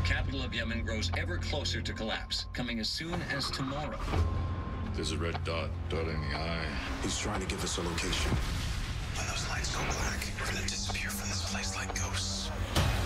capital of Yemen grows ever closer to collapse, coming as soon as tomorrow. There's a red dot dotting the eye. He's trying to give us a location. When those lights go black, we're gonna disappear from this place like ghosts.